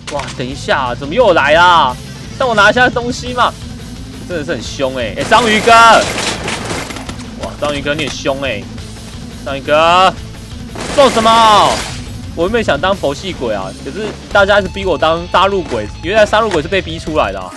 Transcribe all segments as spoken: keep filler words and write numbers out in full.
哇，等一下，怎么又来啦？让我拿一下东西嘛！真的是很凶哎、欸！哎、欸，章鱼哥，哇，章鱼哥你很凶哎、欸！章鱼哥，做什么？我原本想当佛系鬼啊，可是大家一直逼我当杀戮鬼，原来杀戮鬼是被逼出来的啊！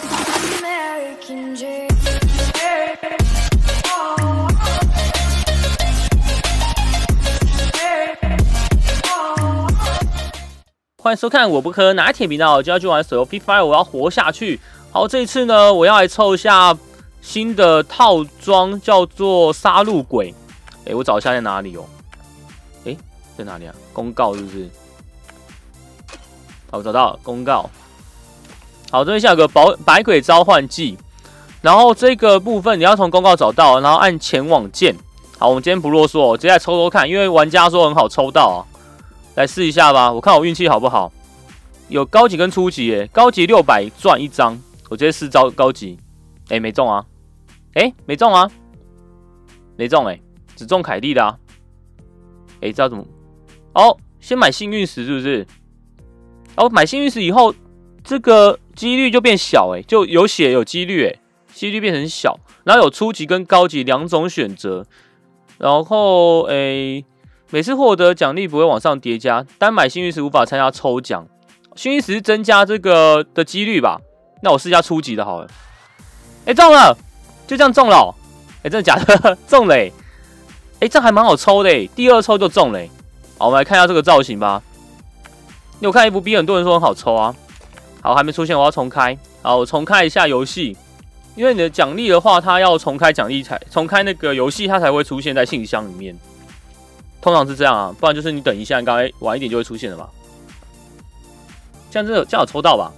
欢迎收看我不喝拿铁频道，就要去玩手游 Free Fire， 我要活下去。好，这一次呢，我要来凑一下新的套装，叫做杀戮鬼。哎、欸，我找一下在哪里哦？哎、欸，在哪里啊？公告是不是？好，我找到了公告。好，这边下有个百百鬼召唤技，然后这个部分你要从公告找到，然后按前往键。好，我们今天不啰嗦，我直接来抽抽看，因为玩家说很好抽到啊。来试一下吧，我看我运气好不好。有高级跟初级耶，高级六百赚一张，我直接试招高级，哎、欸、没中啊，哎、欸、没中啊，没中哎、欸，只中凯蒂的啊，哎、欸、知道怎么？哦，先买幸运石是不是？哦，买幸运石以后，这个几率就变小哎、欸，就有血有几率哎、欸，几率变成小，然后有初级跟高级两种选择，然后哎。欸每次获得奖励不会往上叠加，单买幸运石无法参加抽奖。幸运石增加这个的几率吧。那我试一下初级的好了。哎、欸，中了，就这样中了、喔。哎、欸，真的假的？中了、欸。哎、欸，这还蛮好抽的、欸，第二抽就中了、欸。好，我们来看一下这个造型吧。因为我看 F B 很多人说很好抽啊。好，还没出现，我要重开。好，我重开一下游戏。因为你的奖励的话，它要重开奖励才重开那个游戏，它才会出现在信箱里面。通常是这样啊，不然就是你等一下，你刚才晚一点就会出现了吧？这样真的这样有抽到吧？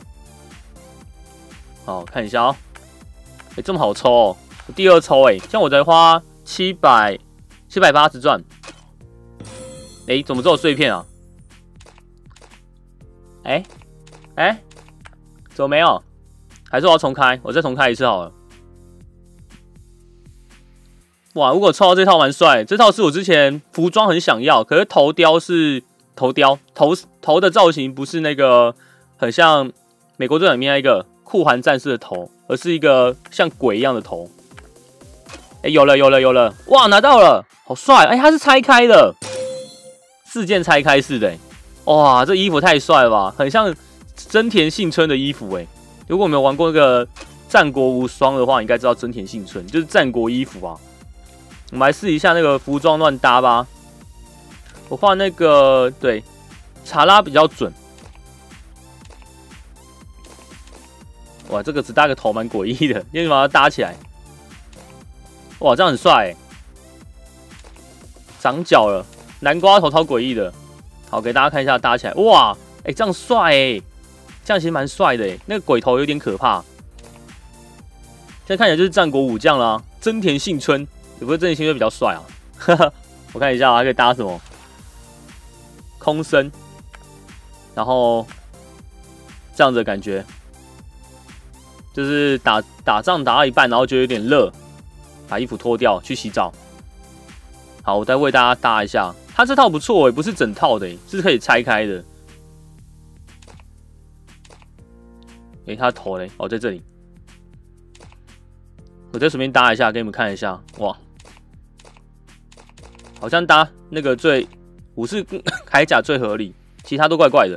好，看一下哦。哎、欸，这么好抽哦！我第二抽哎、欸，像我才花七百七百八十钻。哎、欸，怎么只有碎片啊？哎、欸、哎、欸，怎么没有？还是我要重开？我再重开一次好了。哇，如果抽到这套蛮帅，这套是我之前服装很想要，可是头雕是头雕，头头的造型不是那个很像美国队长里面那一个酷寒战士的头，而是一个像鬼一样的头。哎、欸，有了有了有了，哇，拿到了，好帅！哎、欸，它是拆开的，四件拆开式的、欸，哇，这衣服太帅了吧，很像真田幸村的衣服哎、欸。如果没有玩过那个战国无双的话，你应该知道真田幸村就是战国衣服啊。我们来试一下那个服装乱搭吧。我画那个对查拉比较准。哇，这个只搭个头蛮诡异的，因为把它搭起来。哇，这样很帅哎！长角了，南瓜头超诡异的。好，给大家看一下搭起来。哇，哎、欸，这样帅哎！这样其实蛮帅的哎，那个鬼头有点可怕。现在看起来就是战国武将啦，真田幸村。不过真田幸村比较帅啊，哈哈，我看一下、啊，还可以搭什么？空身，然后这样子的感觉，就是打打仗打到一半，然后觉得有点热，把衣服脱掉去洗澡。好，我再为大家搭一下，它这套不错诶，不是整套的诶，是可以拆开的。诶，它的头嘞，哦，在这里。我再随便搭一下，给你们看一下，哇，好像搭那个最武士铠甲最合理，其他都怪怪的。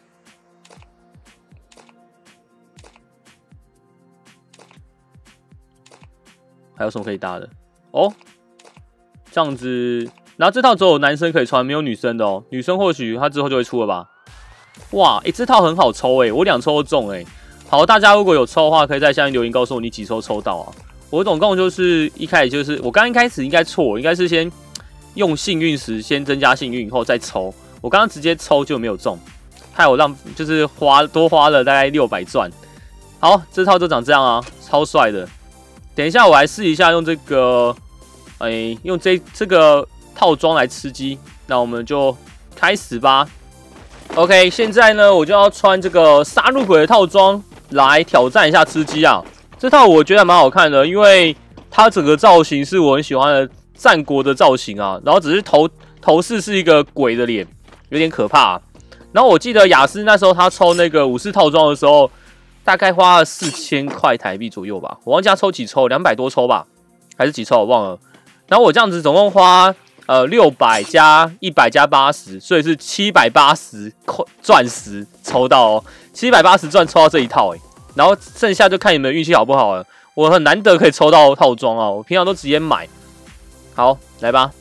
还有什么可以搭的？哦，这样子，然后这套只有男生可以穿，没有女生的哦。女生或许它之后就会出了吧？哇，哎、欸，这套很好抽哎、欸，我两抽都中哎、欸。好，大家如果有抽的话，可以在下面留言告诉我你几抽抽到啊？我总共就是一开始就是我刚刚一开始应该错，应该是先用幸运石先增加幸运，以后再抽。我刚刚直接抽就没有中，害我让就是花多花了大概六百钻。好，这套就长这样啊，超帅的。等一下我来试一下用这个，哎、欸，用这这个套装来吃鸡。那我们就开始吧。OK， 现在呢我就要穿这个杀戮鬼的套装来挑战一下吃鸡啊。这套我觉得蛮好看的，因为它整个造型是我很喜欢的战国的造型啊，然后只是头头饰是一个鬼的脸，有点可怕、啊。 然后我记得雅思那时候他抽那个武士套装的时候，大概花了四千块台币左右吧，我忘记他抽几抽，两百多抽吧，还是几抽我忘了。然后我这样子总共花呃六百加一百加八十，所以是七百八十块钻石抽到哦，七百八十钻抽到这一套哎，然后剩下就看你们运气好不好了。我很难得可以抽到套装啊，我平常都直接买。好，来吧。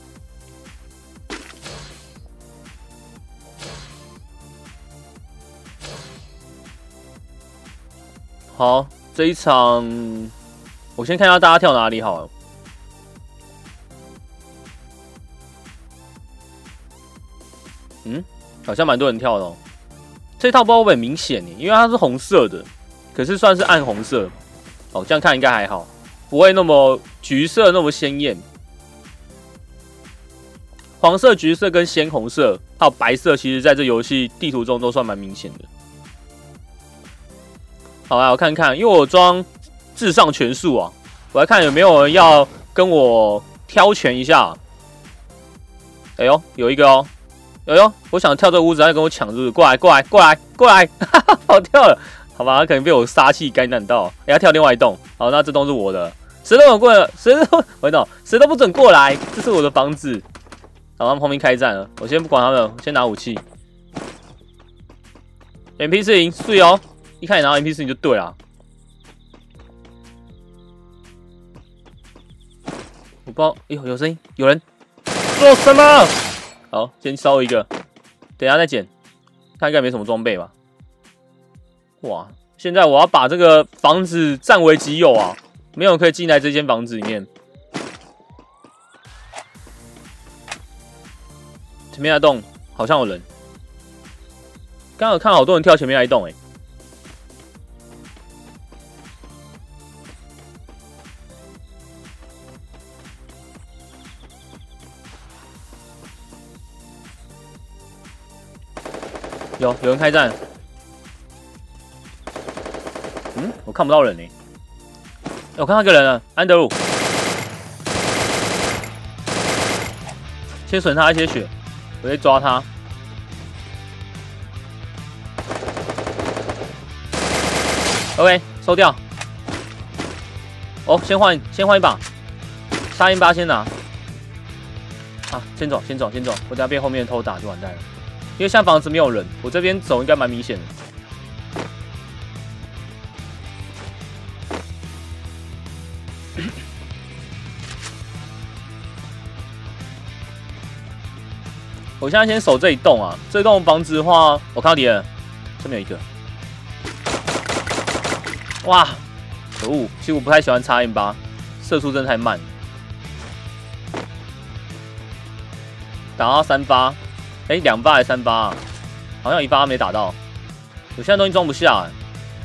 好，这一场我先看一下大家跳哪里好了。嗯，好像蛮多人跳的哦。这套不知道会不会很明显呢？因为它是红色的，可是算是暗红色。哦，这样看应该还好，不会那么橘色那么鲜艳。黄色、橘色跟鲜红色还有白色，其实在这游戏地图中都算蛮明显的。好啦，我看看，因为我装至上拳速啊，我来看有没有人要跟我挑拳一下。哎呦，有一个哦，哎呦，我想跳这个屋子，他跟我抢，是不是？过来，过来，过来，过来，哈哈，跑掉了，好吧，他可能被我杀气感染到，哎，他跳另外一栋，好，那这栋是我的，谁都过来，谁都我懂，谁都不准过来，这是我的房子。好，他们旁边开战了，我先不管他们，我先拿武器。M P 四零，碎哦。一开始拿到 M P 四零就对了，我不知道，哎呦，有声音，有人做什么？好，先烧一个，等一下再捡。他应该没什么装备吧？哇，现在我要把这个房子占为己有啊！没有人可以进来这间房子里面。前面那栋好像有人，刚刚有看好多人跳前面那一栋，哎。有有人开战，嗯，我看不到人呢、欸。我看到一个人了，安德鲁，先损他一些血，我再抓他。OK， 收掉。哦，先换先换一把，沙鹰八先拿。啊，先走先走先走，我等下被后面偷打就完蛋了。因为现在房子没有人，我这边走应该蛮明显的。我现在先守这一栋啊，这栋房子的话，我看到敌人，这边有一个。哇，可恶！其实我不太喜欢叉 M 八，射速真的太慢。打到三发。哎，两发还是三发啊？好像一发没打到。我现在东西装不下、欸，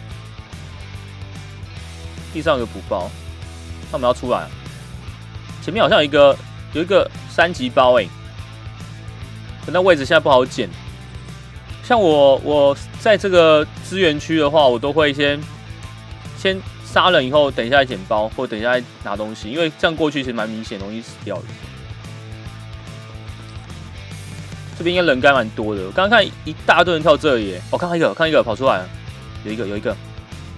地上有个补包，那我们要出来、啊。前面好像有一个有一个三级包、欸，哎，可那位置现在不好捡。像我我在这个资源区的话，我都会先先杀人以后，等一下捡包，或等一下拿东西，因为这样过去其实蛮明显，容易死掉的。这边应该人该蛮多的，我刚刚看一大堆人跳这里耶，我、哦、看到一个，看到一个跑出来了，有一个，有一个，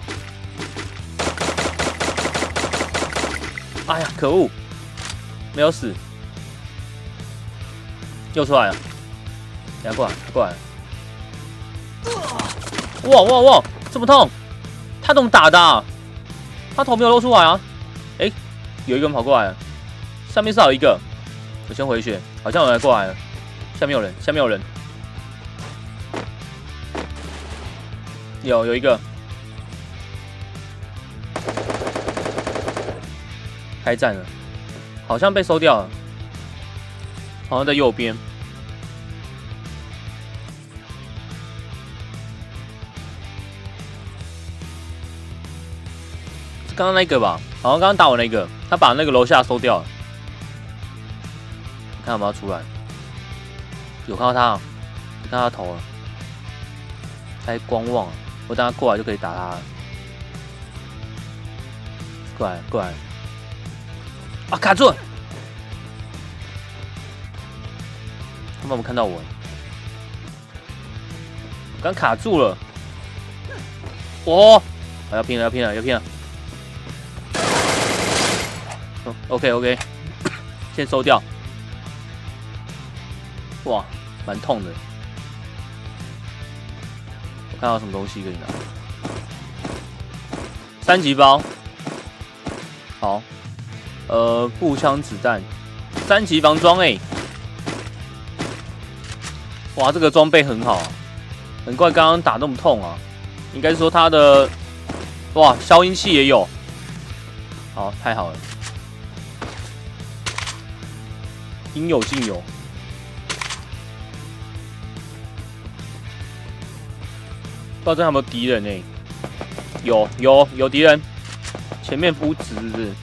哎呀，可恶，没有死，又出来了，等下过来，过来，哇哇哇，这么痛，他怎么打的、啊？他头没有露出来啊？哎、欸，有一个人跑过来了，上面是有一个，我先回血，好像有人过来了。下面有人，下面有人，有有一个开战了，好像被收掉了，好像在右边。是刚刚那个吧？好像刚刚打我那个，他把那个楼下收掉了。看有没有出来？有看到他、哦，有看到他头了，他在观望，我等他过来就可以打他了。过来，过来，啊，卡住了！他们有没有看到我？ 刚卡住了。哦，要拼了，要拼了，要拼了。哦 OK OK， 先收掉。哇，蛮痛的。我看到什么东西可以拿。三级包。好。呃，步枪子弹。三级防装哎。哇，这个装备很好啊。难怪刚刚打那么痛啊。应该是说它的，哇，消音器也有。好，太好了。应有尽有。不知道这有没有敌人呢、欸？有有有敌人，前面不直是不是？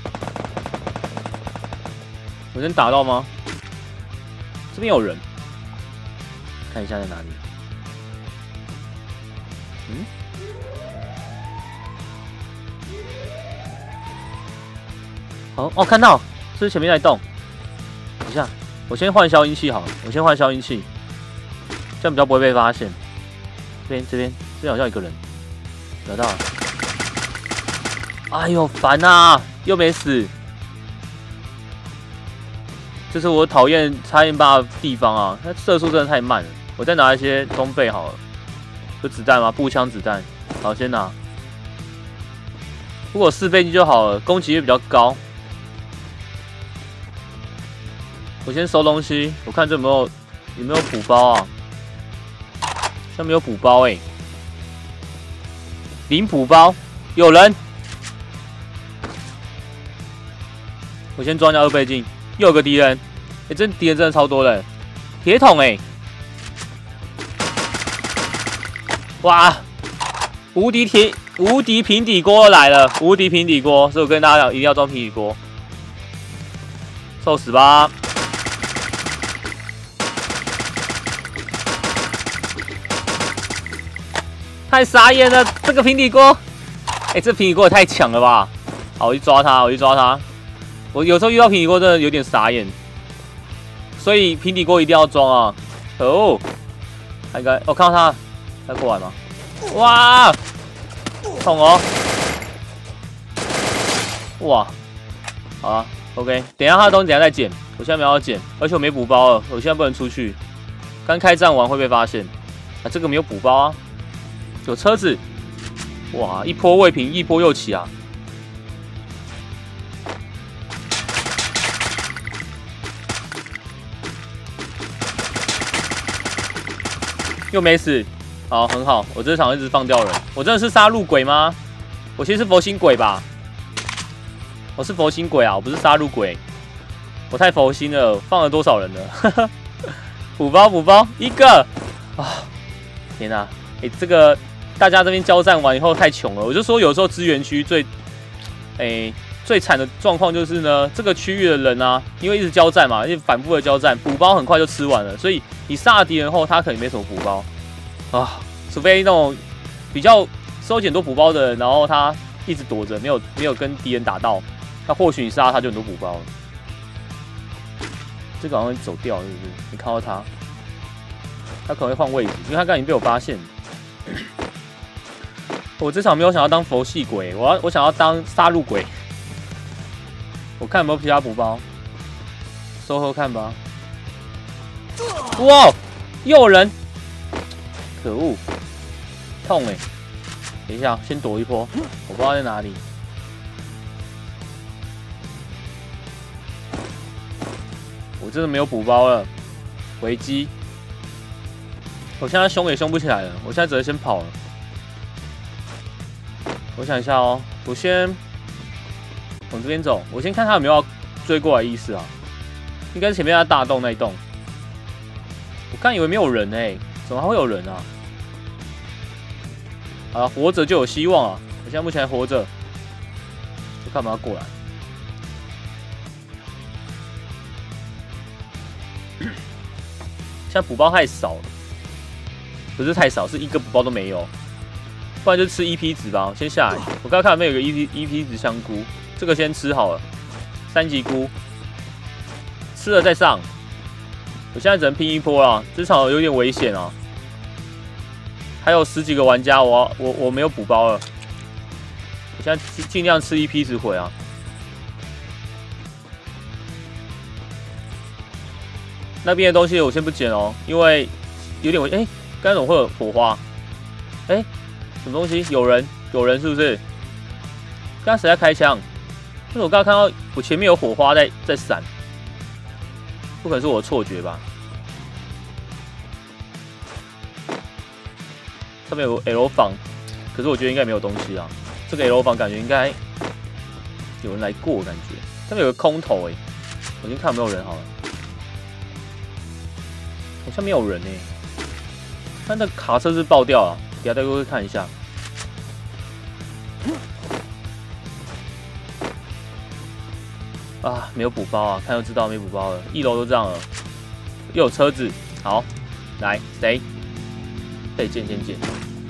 有人打到吗？这边有人，看一下在哪里。嗯？好哦，看到，是不是前面在动？等一下，我先换消音器好了，我先换消音器，这样比较不会被发现。这边这边这边好像有一个人，得到了。哎呦，烦啊，又没死。这是我讨厌插烟霸的地方啊，它射速真的太慢了。我再拿一些装备好了，有子弹吗？步枪子弹，好，先拿。如果四倍镜就好了，攻击力比较高。我先收东西，我看这有没有有没有补包啊？好像没有补包哎、欸，零补包，有人。我先装一下二倍镜，又有个敌人，哎、欸，这敌人真的超多的，铁桶哎、欸，哇，无敌铁无敌平底锅来了，无敌平底锅，所以我跟大家讲，一定要装平底锅，受死吧！太傻眼了，这个平底锅，哎、欸，这平底锅也太强了吧！好，我去抓他，我去抓他。我有时候遇到平底锅真的有点傻眼，所以平底锅一定要装啊！可恶，他应该，我、哦、看到他，他过来吗？哇，痛哦！哇，好啊 ，OK， 等一下他的东西等一下再捡，我现在没有要捡，而且我没补包了，我现在不能出去，刚开战完会被发现。啊，这个没有补包啊。有车子，哇！一波未平，一波又起啊！又没死，好，很好。我这场一直放掉人，我真的是杀戮鬼吗？我其实是佛心鬼吧？我是佛心鬼啊，我不是杀戮鬼。我太佛心了，放了多少人了？补包补包一个啊！天哪、啊，哎、欸，这个。大家这边交战完以后太穷了，我就说有时候资源区最，哎、欸、最惨的状况就是呢，这个区域的人啊，因为一直交战嘛，一直反复的交战，补包很快就吃完了，所以你杀了敌人后，他可能没什么补包啊，除非那种比较收集很多补包的人，然后他一直躲着，没有没有跟敌人打到，那或许你杀他就很多补包了。这个好像走掉，是不是？你看到他，他可能会换位置，因为他刚刚已经被我发现了。我这场没有想要当佛系鬼，我要我想要当杀戮鬼。我看有没有其他补包，收后看吧。哇，又有人！可恶，痛哎、欸！等一下，先躲一波，我不知道在哪里。我真的没有补包了，危机！我现在凶也凶不起来了，我现在只能先跑了。我想一下哦，我先往这边走，我先看他有没有要追过来的意思啊。应该是前面那大洞那一栋。我刚以为没有人哎、欸，怎么还会有人啊？好了，活着就有希望啊！我现在目前还活着，我干嘛要过来？现在补包太少了，不是太少，是一个补包都没有。不然就吃 E P 值吧，我先下来。我刚刚看有没有个 E P E P 值香菇，这个先吃好了。三级菇吃了再上。我现在只能拼一波了，这场有点危险啊。 还有十几个玩家，我我我没有补包了。我现在尽量吃一批直回啊。那边的东西我先不捡哦，因为有点危。哎、欸，刚才怎么会有火花？哎、欸，什么东西？有人，有人是不是？刚刚谁在开枪？为什么我刚刚看到我前面有火花在在闪？不可能是我的错觉吧？上面有个 L 房，可是我觉得应该没有东西啊。这个 L 房感觉应该有人来过，感觉上面有个空投哎、欸，我先看有没有人好了。好像没有人哎、欸，但那卡车是爆掉了，等下再过去看一下。啊，没有补包啊，看就知道没补包了。一楼都这样了，又有车子，好，来谁？被剑先剑。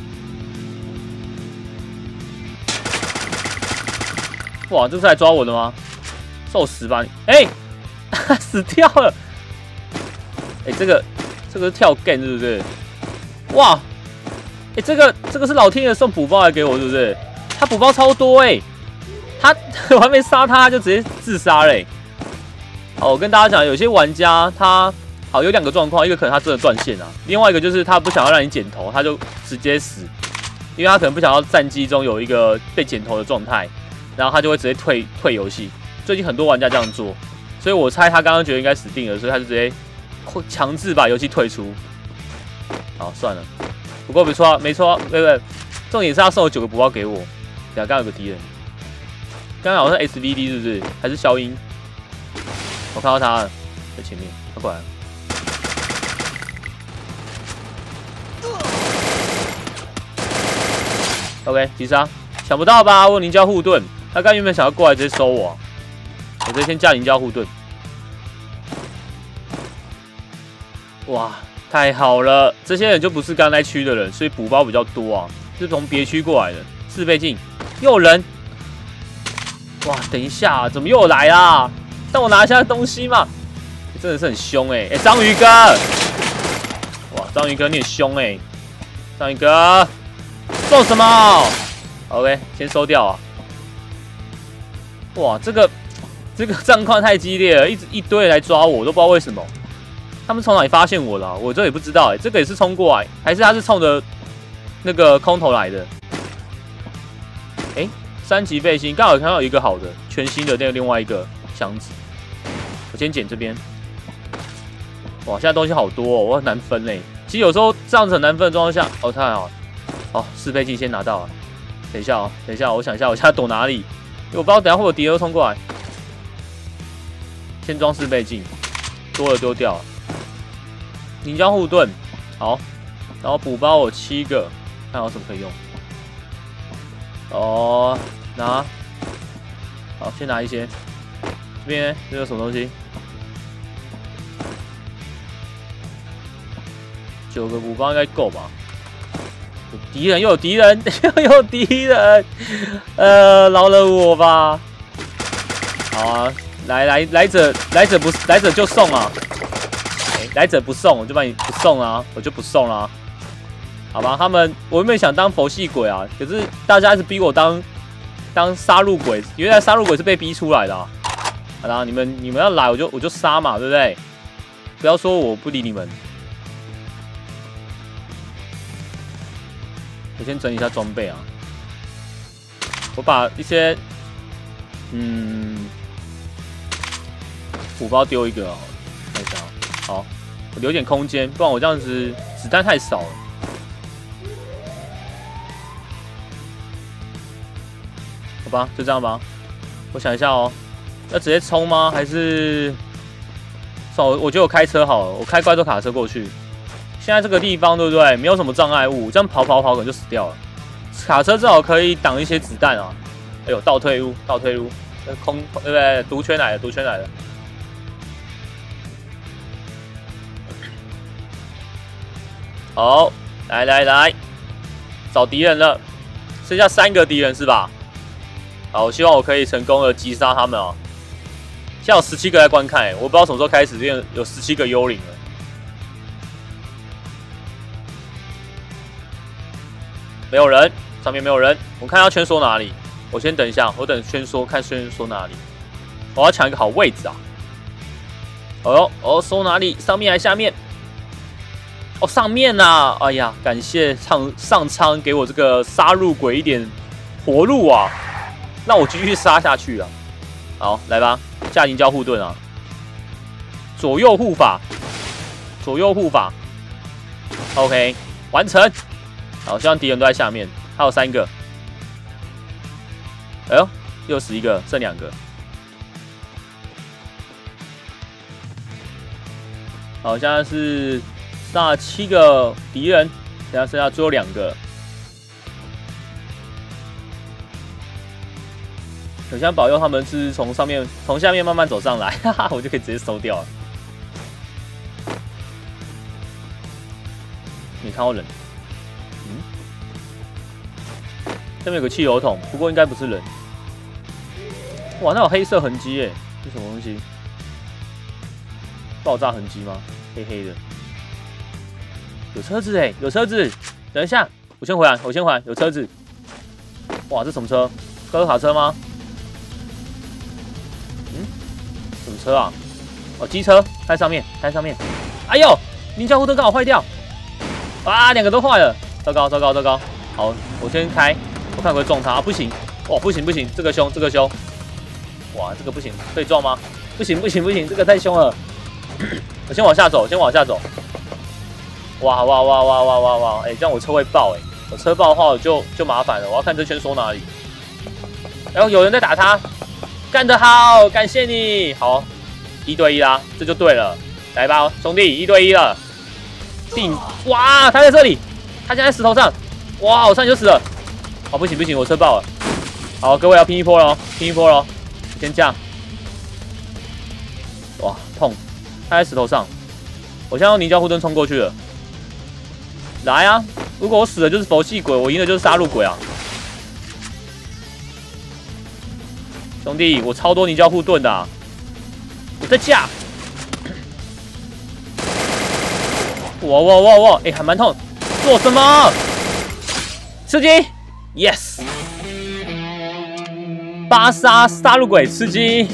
哇，这是来抓我的吗？受死吧你！哎、欸，死掉了！哎、欸，这个这个是跳 game 是不是？哇！哎、欸，这个这个是老天爷送补包来给我，是不是？他补包超多哎、欸，他我还没杀他就直接自杀嘞、欸。好，我跟大家讲，有些玩家他好有两个状况，一个可能他真的断线啊，另外一个就是他不想要让你剪头，他就直接死，因为他可能不想要战机中有一个被剪头的状态，然后他就会直接退退游戏。最近很多玩家这样做，所以我猜他刚刚觉得应该死定了，所以他就直接强制把游戏退出。好，算了，不过没错啊，没错啊，对不对？重点是他送了九个补包给我。等下刚刚有个敌人，刚刚好像是 S V D 是不是？还是消音？我看到他了，在前面，他过来了。OK， 击杀，想不到吧？我有凝胶护盾，他刚原本想要过来直接收我、啊，我直接先架凝胶护盾。哇，太好了！这些人就不是刚那区的人，所以补包比较多啊，是从别区过来的。四倍镜，又有人！哇，等一下，怎么又来啦？让我拿一下东西嘛！欸、真的是很凶哎、欸！哎、欸，章鱼哥！哇，章鱼哥你很凶哎、欸！章鱼哥，做什么 ？OK， 先收掉啊！哇，这个这个战况太激烈了，一直一堆人来抓我，我都不知道为什么。他们从哪里发现我的、啊？我这也不知道哎、欸。这个也是冲过来，还是他是冲着那个空投来的？哎、欸，三级背心，刚好看到有一个好的，全新的那个另外一个箱子。我先捡这边。哇，现在东西好多哦，我很难分嘞。其实有时候这样子很难分的状况下，哦，太好了。哦，四倍镜先拿到了。等一下哦，等一下，我想一下，我现在躲哪里？因为我不知道等一下会有敌人冲过来。先装四倍镜，多了丢掉了。凝胶护盾，好，然后补包我七个，看有什么可以用。哦，拿，好，先拿一些。这边这有什么东西？九个补包应该够吧？有敌人，又有敌人，又有敌人，呃，饶了我吧！好啊，来来来者来者不来者就送啊！欸、来者不送，我就把你不送啊，我就不送啦、啊。好吧，他们我原本想当佛系鬼啊，可是大家一直逼我当当杀戮鬼，原来杀戮鬼是被逼出来的啊！好啦，你们你们要来我就我就杀嘛，对不对？不要说我不理你们。我先整理一下装备啊，我把一些嗯补包丢一个啊，看一下啊，好，我留点空间，不然我这样子子弹太少了。好吧，就这样吧。我想一下哦，要直接冲吗？还是算了，我觉得我开车好了，我开怪兽卡车过去。现在这个地方对不对？没有什么障碍物，这样跑跑跑可能就死掉了。卡车至少可以挡一些子弹啊。哎呦，倒退路，倒退路，空对不对？毒圈来了，毒圈来了。好，来来来，找敌人了，剩下三个敌人是吧？好，我希望我可以成功的击杀他们啊！现在有十七个在观看，我不知道什么时候开始，变有十七个幽灵了。 没有人，上面没有人。我看要圈缩哪里？我先等一下，我等圈缩，看圈缩哪里。我要抢一个好位置啊！哦哦，缩哪里？上面还是下面？哦，上面啊！哎呀，感谢上上苍给我这个杀戮鬼一点活路啊，让我继续杀下去啊！好，来吧，驾临交互盾啊！左右护法，左右护法 ，OK， 完成。好，希望敌人都在下面，还有三个。哎呦，又死一个，剩两个。好，现在是剩下七个敌人，现在剩下最后两个。我现在保佑他们是从上面、从下面慢慢走上来，哈哈，我就可以直接收掉了。你看到人？嗯，这边有个汽油桶，不过应该不是人。哇，那有黑色痕迹耶，是什么东西？爆炸痕迹吗？黑黑的。有车子哎，有车子。等一下，我先回来，我先回来，有车子。哇，这什么车？高尔卡车吗？嗯，什么车啊？哦，机车，在上面，在上面。哎呦，菱角护盾刚好坏掉。啊，两个都坏了，糟糕糟糕糟糕！好，我先开，我看会不会撞他，啊、不行，哇，不行不行，这个凶这个凶，哇，这个不行，可以撞吗？不行不行不行，这个太凶了，我先往下走，先往下走，哇哇哇哇哇哇哇，哎、欸，这样我车会爆哎、欸，我车爆的话我就就麻烦了，我要看这圈锁哪里，然后有人在打他，干得好，感谢你，好，一对一啦，这就对了，来吧，兄弟，一对一了。定哇，他在这里，他现在在石头上，哇，我差点就死了。好，不行不行，我车爆了。好，各位要拼一波喽，拼一波喽，先这样。哇，痛，他在石头上，我现在用凝胶护盾冲过去了。来啊！如果我死了就是佛系鬼，我赢的就是杀戮鬼啊！兄弟，我超多凝胶护盾的、啊，我在架。哇哇哇哇！哎、欸，还蛮痛。做什么？吃鸡 ，yes。巴沙杀戮鬼吃鸡。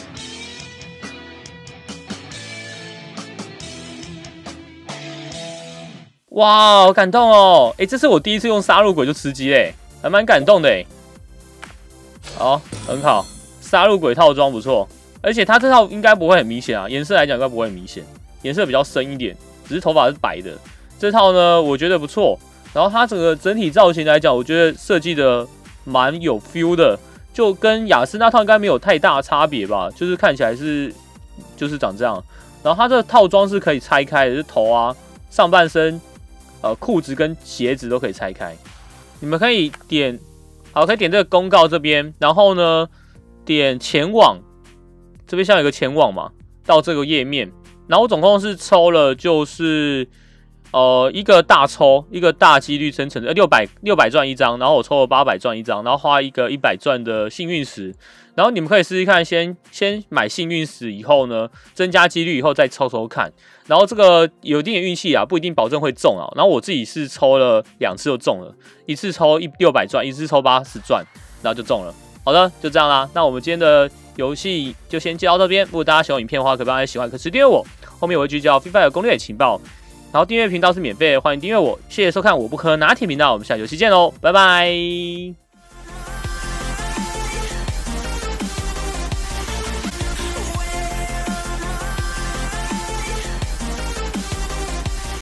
哇，好感动哦！哎、欸，这是我第一次用杀戮鬼就吃鸡嘞，还蛮感动的哎。好，很好，杀戮鬼套装不错，而且它这套应该不会很明显啊，颜色来讲应该不会很明显，颜色比较深一点。只是头发是白的，这套呢我觉得不错。然后它整个整体造型来讲，我觉得设计的蛮有 feel 的，就跟雅诗那套应该没有太大的差别吧，就是看起来是就是长这样。然后它这个套装是可以拆开的，就是头啊、上半身、呃裤子跟鞋子都可以拆开。你们可以点，好，可以点这个公告这边，然后呢点前往，这边像有个前往嘛，到这个页面。然后我总共是抽了，就是呃一个大抽，一个大几率生成的六百六百钻一张，然后我抽了八百钻一张，然后花一个一百钻的幸运石。然后你们可以试试看，先先买幸运石以后呢，增加几率以后再抽抽看。然后这个有一定的运气啊，不一定保证会中啊。然后我自己是抽了两次就中了，一次抽一六百钻，一次抽八十钻，然后就中了。好的，就这样啦。那我们今天的游戏就先介绍到这边。如果大家喜欢影片的话，可以帮大家喜欢，可是订阅我。后面我会聚焦 Free Fire 攻略情报，然后订阅频道是免费的，欢迎订阅我。谢谢收看我不喝拿铁频道，我们下期游戏见喽，拜拜。